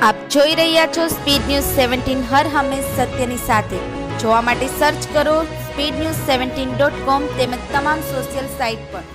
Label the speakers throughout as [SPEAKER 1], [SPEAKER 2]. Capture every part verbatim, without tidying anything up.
[SPEAKER 1] આપ જોઈ રહ્યા છો સ્પીડ ન્યૂઝ સેવન્ટીન હર હંમેશ સત્યની સાથે। જોવા માટે સર્ચ કરો speed news seventeen dot com તેમજ તમામ સોશિયલ સાઇટ પર।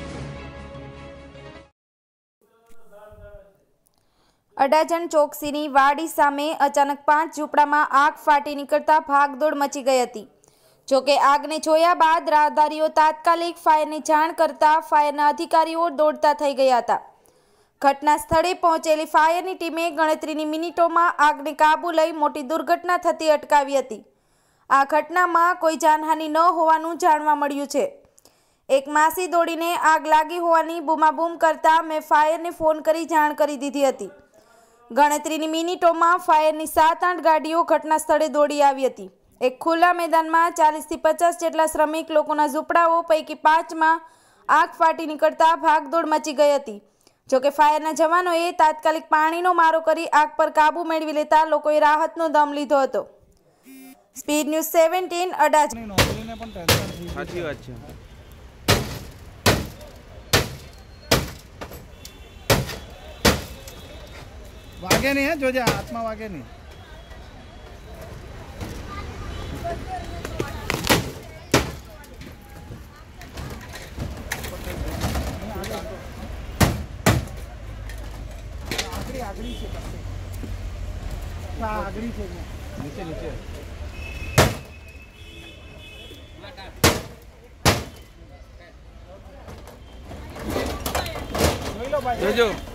[SPEAKER 1] અડાજણ ચોકસીની વાડી સામે અચાનક પાંચ ઝૂંપડામાં આગ ફાટી નીકળતા ભાગદોડ મચી ગઈ હતી। જોકે આગને જોયા બાદ રાહદારીઓ તાત્કાલિક ફાયરની જાણ કરતા ફાયરના અધિકારીઓ દોડતા થઈ ગયા હતા। ઘટના સ્થળે પહોંચેલી ફાયરની ટીમે ગણતરીની મિનિટોમાં આગને કાબૂ લઈ મોટી દુર્ઘટના થતી અટકાવી હતી। આ ઘટનામાં કોઈ જાનહાનિ ન હોવાનું જાણવા મળ્યું છે। એક માસી દોડીને આગ લાગી હોવાની બૂમાબૂમ કરતા મેં ફાયરને ફોન કરી જાણ કરી દીધી હતી। ગણતરીની મિનિટોમાં ફાયરની સાત આઠ ગાડીઓ ઘટના સ્થળે દોડી આવી હતી। એક ખુલ્લા મેદાનમાં ચાલીસથી પચાસ જેટલા શ્રમિક લોકોના ઝૂંપડાઓ પૈકી પાંચમાં આગ ફાટી નીકળતા ભાગદોડ મચી ગઈ હતી। જોકે ફાયરના જવાનોએ તાત્કાલિક પાણીનો મારો કરી આગ પર કાબુ મેળવી લેતા લોકોએ રાહતનો દમ લીધો હતો। Speed news seventeen Adajan.
[SPEAKER 2] સાચી વાત છે।
[SPEAKER 3] વાગે નહીં હે, જોજે હાથમાં વાગે નહીં। આગળી છે, આગળી છે, નીચે નીચે જોઈ લો ભાઈ, જોજો।